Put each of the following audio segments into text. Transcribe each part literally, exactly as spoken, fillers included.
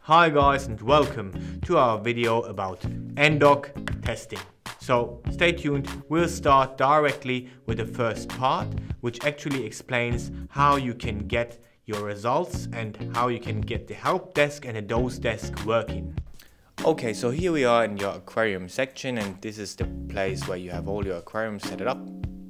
Hi guys and welcome to our video about N D O C testing. So stay tuned, we'll start directly with the first part, which actually explains how you can get your results and how you can get the help desk and the dose desk working. Okay, so here we are in your aquarium section, and this is the place where you have all your aquariums set up.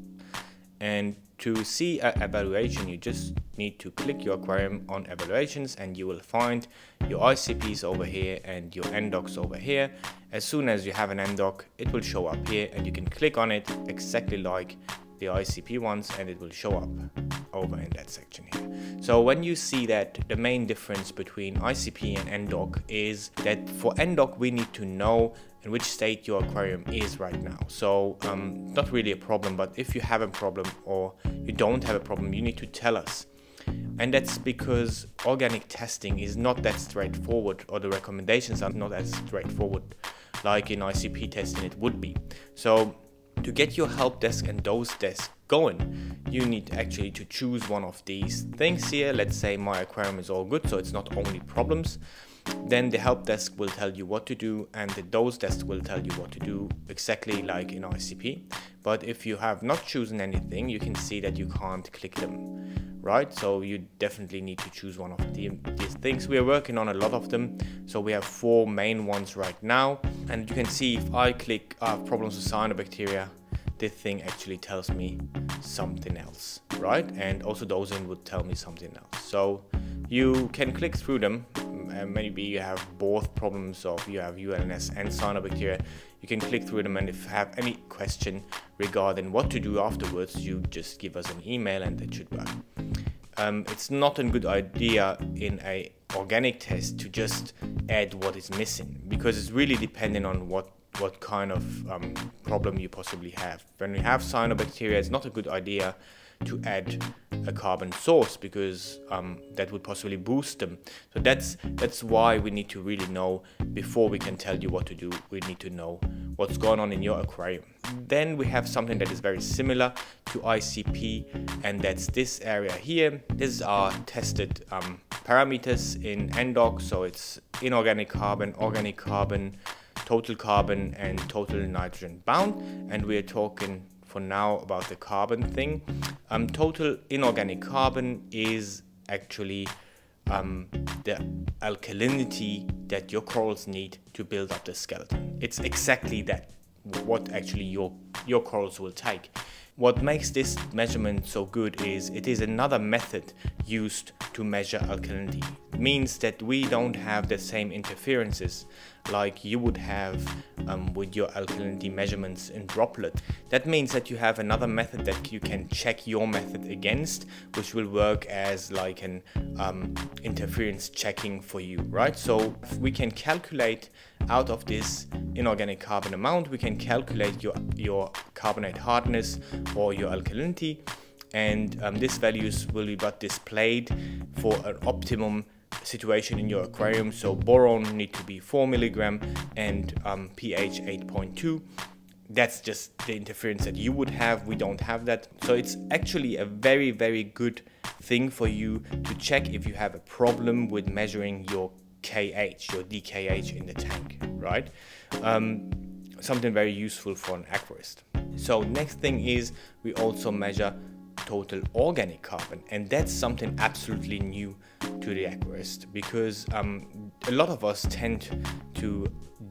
And to see an evaluation, you just need to click your aquarium on evaluations, and you will find your I C Ps over here and your N D O Cs over here. As soon as you have an N D O C, it will show up here, and you can click on it exactly like the I C P ones, and it will show up over in that section here. So when you see that, the main difference between I C P and N D O C is that for N D O C we need to know in which state your aquarium is right now. So um, not really a problem, but if you have a problem or you don't have a problem, you need to tell us. And that's because organic testing is not that straightforward, or the recommendations are not as straightforward like in I C P testing it would be. So to get your help desk and dose desk going, you need actually to choose one of these things here. Let's say my aquarium is all good, so it's not only problems. Then the help desk will tell you what to do, and the dose desk will tell you what to do, exactly like in I C P. But if you have not chosen anything, you can see that you can't click them, right? So you definitely need to choose one of the, these things. We are working on a lot of them, so we have four main ones right now. And you can see if I click uh, problems with cyanobacteria, this thing actually tells me something else, right? And also dosing would tell me something else. So you can click through them. And maybe you have both problems of you have U L N S and cyanobacteria. You can click through them, and if you have any question regarding what to do afterwards, you just give us an email and it should work. Um, it's not a good idea in a organic test to just add what is missing, because it's really dependent on what what kind of um, problem you possibly have. When we have cyanobacteria, it's not a good idea to add a carbon source, because um, that would possibly boost them. So that's that's why we need to really know, before we can tell you what to do, we need to know what's going on in your aquarium. Then we have something that is very similar to I C P, and that's this area here. These are tested um, parameters in N D O C, so it's inorganic carbon, organic carbon, total carbon and total nitrogen bound, and we're talking for now about the carbon thing. Um, total inorganic carbon is actually um, the alkalinity that your corals need to build up the skeleton. It's exactly that, what actually your, your corals will take. What makes this measurement so good is it is another method used to measure alkalinity. It means that we don't have the same interferences like you would have um, with your alkalinity measurements in droplet. That means that you have another method that you can check your method against, which will work as like an um, interference checking for you, right? So we can calculate out of this inorganic carbon amount, we can calculate your, your carbonate hardness or your alkalinity, and um, these values will be but displayed for an optimum situation in your aquarium. So boron need to be four milligram and um, pH eight point two. That's just the interference that you would have. We don't have that. So it's actually a very, very good thing for you to check if you have a problem with measuring your K H, your D K H in the tank, right? Um, something very useful for an aquarist. So next thing is we also measure total organic carbon, and that's something absolutely new to the aquarist, because um, a lot of us tend to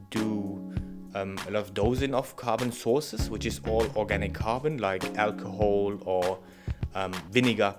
do um, a lot of dosing of carbon sources, which is all organic carbon like alcohol or um, vinegar,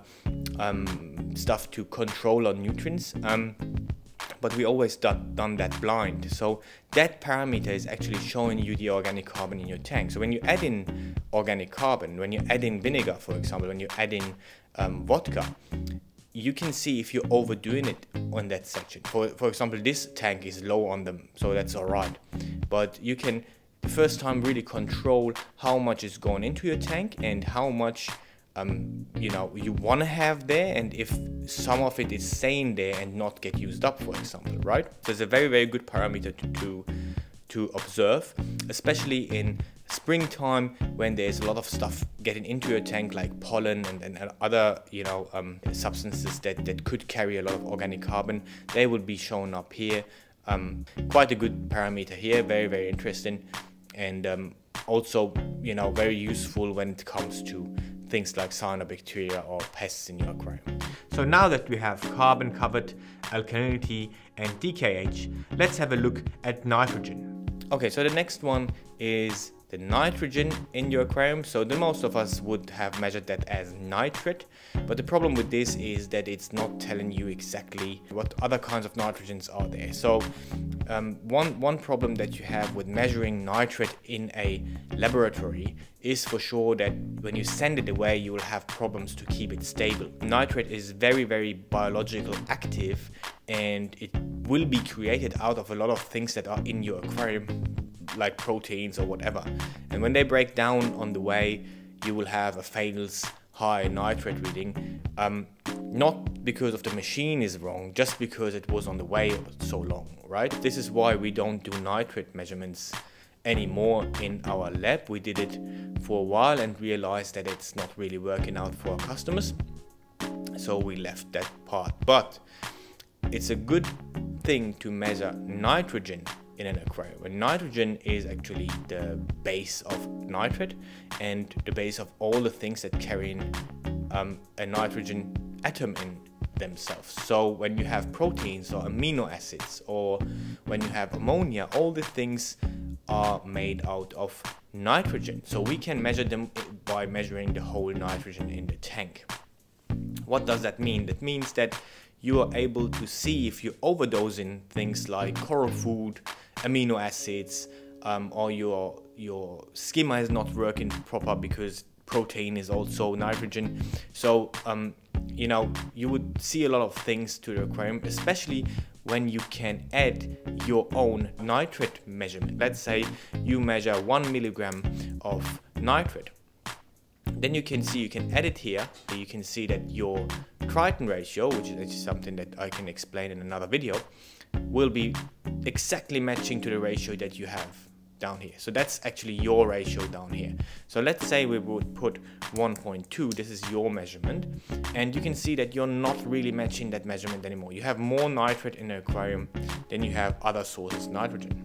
um, stuff to control our nutrients. Um, but we always done, done that blind. So that parameter is actually showing you the organic carbon in your tank. So when you add in organic carbon, when you add in vinegar, for example, when you add in um, vodka, you can see if you're overdoing it on that section. For, for example, this tank is low on them, so that's all right. But you can, the first time, really control how much is going into your tank and how much Um, you know, you want to have there, and if some of it is staying there and not get used up, for example, right? So it's a very, very good parameter to, to, to observe, especially in springtime, when there's a lot of stuff getting into your tank like pollen and, and, and other, you know, um, substances that, that could carry a lot of organic carbon, they will be shown up here. Um, quite a good parameter here, very, very interesting, and um, also, you know, very useful when it comes to things like cyanobacteria or pests in your aquarium. So now that we have carbon covered, alkalinity and D K H, let's have a look at nitrogen. Okay, so the next one is the nitrogen in your aquarium. So the most of us would have measured that as nitrate, but the problem with this is that it's not telling you exactly what other kinds of nitrogens are there. So um, one, one problem that you have with measuring nitrate in a laboratory is for sure that when you send it away, you will have problems to keep it stable. Nitrate is very, very biological active, and it will be created out of a lot of things that are in your aquarium, like proteins or whatever. And when they break down on the way, you will have a fails high nitrate reading, um, not because of the machine is wrong, just because it was on the way so long, right? This is why we don't do nitrate measurements anymore in our lab. We did it for a while and realized that it's not really working out for our customers, so we left that part. But it's a good thing to measure nitrogen in an aquarium. And nitrogen is actually the base of nitrate and the base of all the things that carry in, um, a nitrogen atom in themselves. So when you have proteins or amino acids, or when you have ammonia, all the things are made out of nitrogen. So we can measure them by measuring the whole nitrogen in the tank. What does that mean? That means that you are able to see if you overdose in things like coral food, amino acids, um, or your your schema is not working proper because protein is also nitrogen. So um, you know, you would see a lot of things to the aquarium, especially when you can add your own nitrate measurement. Let's say you measure one milligram of nitrate. Then you can see, you can add it here, and you can see that your Triton ratio, which is something that I can explain in another video, will be exactly matching to the ratio that you have down here. So that's actually your ratio down here. So let's say we would put one point two, this is your measurement, and you can see that you're not really matching that measurement anymore. You have more nitrate in the aquarium than you have other sources of nitrogen.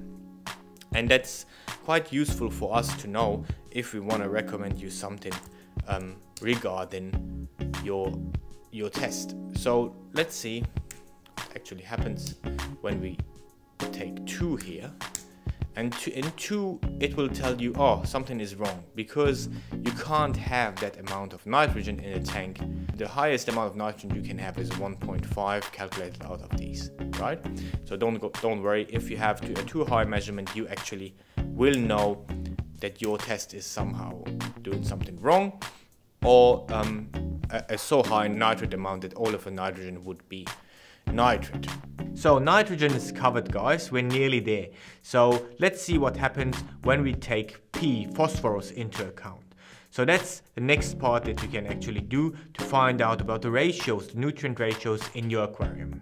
And that's quite useful for us to know if we want to recommend you something um, regarding your your test. So let's see what actually happens when we take two here, and to, in two it will tell you, oh, something is wrong, because you can't have that amount of nitrogen in a tank. The highest amount of nitrogen you can have is one point five calculated out of these, right? So don't go, don't worry if you have to, a too high measurement. You actually will know that your test is somehow doing something wrong, or um, a, a so high nitrate amount that all of the nitrogen would be nitrate. So nitrogen is covered, guys, we're nearly there. So let's see what happens when we take P, phosphorus, into account. So that's the next part that you can actually do to find out about the ratios, the nutrient ratios in your aquarium.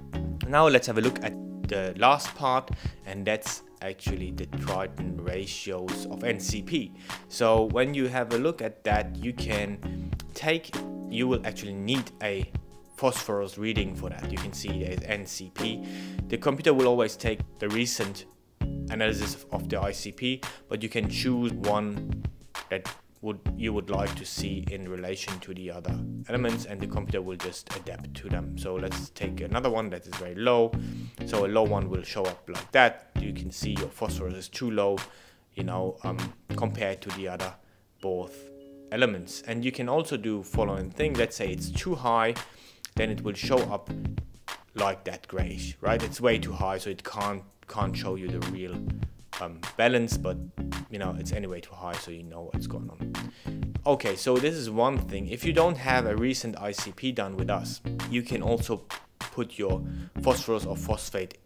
Now let's have a look at the last part, and that's actually the Triton ratios of N C P. So when you have a look at that, you can take, you will actually need a phosphorus reading for that. You can see there's N C P. The computer will always take the recent analysis of the I C P, but you can choose one that would you would like to see in relation to the other elements, and the computer will just adapt to them. So let's take another one that is very low. So a low one will show up like that. You can see your phosphorus is too low, you know, um, compared to the other both elements. And you can also do following thing. Let's say it's too high, then it will show up like that grayish, right? It's way too high, so it can't can't show you the real um, balance, but you know, it's anyway too high, so you know what's going on. Okay, so this is one thing. If you don't have a recent I C P done with us, you can also put your phosphorus or phosphate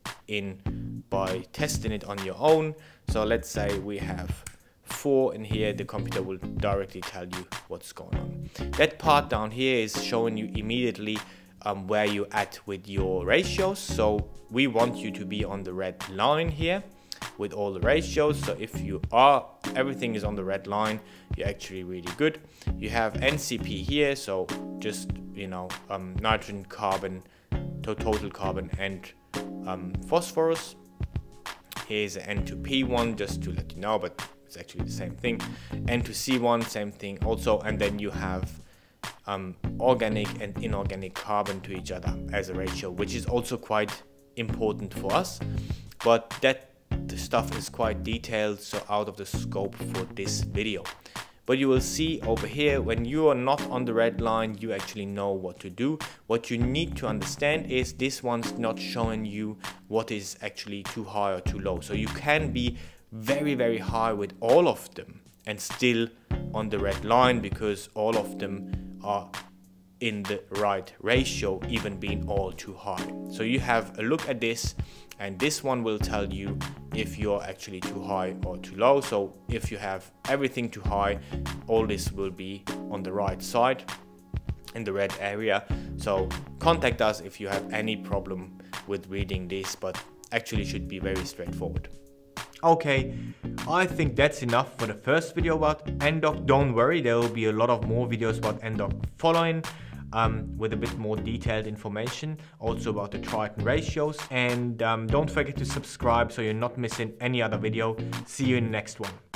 in by testing it on your own. So let's say we have four in here, the computer will directly tell you what's going on. That part down here is showing you immediately um, where you're at with your ratios. So we want you to be on the red line here, with all the ratios. So if you are, everything is on the red line, you're actually really good. You have N C P here, so just, you know, um, nitrogen, carbon, to total carbon and um, phosphorus. Here's an N two P one, just to let you know, but it's actually the same thing. N two C one, same thing also, and then you have um, organic and inorganic carbon to each other as a ratio, which is also quite important for us, but that the stuff is quite detailed, so out of the scope for this video. But you will see over here, when you are not on the red line, you actually know what to do. What you need to understand is this one's not showing you what is actually too high or too low. So you can be very, very high with all of them and still on the red line, because all of them are in the right ratio, even being all too high. So you have a look at this, and this one will tell you if you're actually too high or too low. So if you have everything too high, all this will be on the right side in the red area. So contact us if you have any problem with reading this, but actually should be very straightforward. Okay, I think that's enough for the first video about N DOC. Don't worry, there will be a lot of more videos about N DOC following, um, with a bit more detailed information, also about the Triton ratios. And um, don't forget to subscribe so you're not missing any other video. See you in the next one.